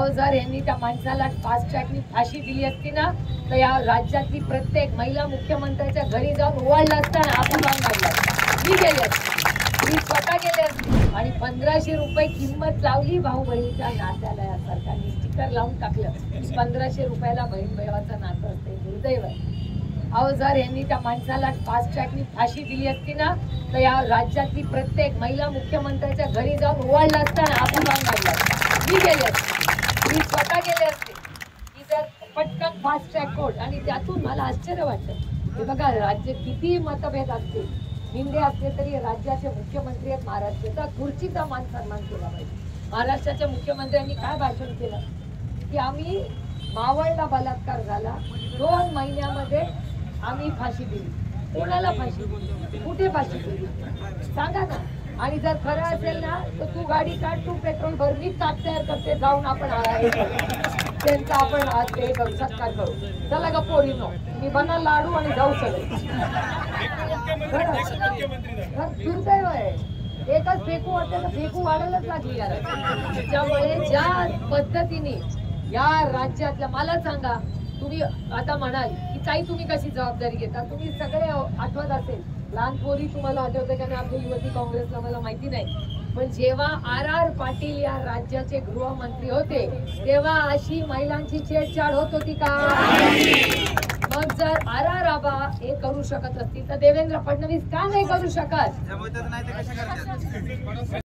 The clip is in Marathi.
अहो जर यांनी त्या माणसाला फास्ट ट्रॅकनी फाशी दिली असती ना तर या राज्यातली प्रत्येक महिला मुख्यमंत्र्याच्या घरी जाऊन ओवाळला असता ना, आपण जाऊन मारला असता. मी गेले असते, मी स्वतः गेले असते. आणि 1500 रुपये किंमत लावली भाऊ बहिणीच्या नात्याला. या सरकारने स्टिकर लावून टाकलं की 1500 रुपयाला बहीण भावाचं नातं असते. दुर्दैव आहे. अहो जर यांनी त्या माणसाला फास्ट ट्रॅकनी फाशी दिली असती ना तर या राज्यातली प्रत्येक महिला मुख्यमंत्र्याच्या घरी जाऊन ओवाळला असता ना, आपण जाऊन मारला असता. मी गेले असते, मी स्वतः गेले असते की जर पटकन फास्ट ट्रॅक कोर्ट. आणि त्यातून मला आश्चर्य वाटतं. हे बघा, राज्य किती मतभेद असतील, हिंदे असले तरी राज्याचे मुख्यमंत्री आहेत महाराष्ट्राचा, खुर्चीचा मान सन्मान केला पाहिजे. महाराष्ट्राच्या मुख्यमंत्र्यांनी काय भाषण केलं की आम्ही मावळला बलात्कार झाला, 2 महिन्यामध्ये आम्ही फाशी दिली. कोणाला फाशी दिली, कुठे फाशी दिली सांगा ना. आणि जर खरं असेल ना तर तू गाडी काढ, तू पेट्रोल भर, मी ताक तयार करते, जाऊन आपण त्यांचा आपण आज ते सत्कार करू. चला ग पोरीनो, मी बना लाडू आणि जाऊ सगळे. दुर्दैव आहे. एकच फेकू वाटते तर फेकू वाढायलाच लागली यार. त्याच्यामुळे ज्या पद्धतीने या राज्यातल्या, मला सांगा, तुम्ही आता म्हणाल की ताई तुम्ही कशी जबाबदारी घेता, तुम्ही सगळे आठवत असेल, लहान पोरी तुम्हाला आठवतं का नाही आपल्या युवती काँग्रेसला मला माहिती नाही, पण जेव्हा RR पाटील या राज्याचे गृहमंत्री होते तेव्हा अशी महिलांची छेडछाड होत होती का? मग जर RR आबा हे करू शकत असतील तर देवेंद्र फडणवीस का नाही करू शकत?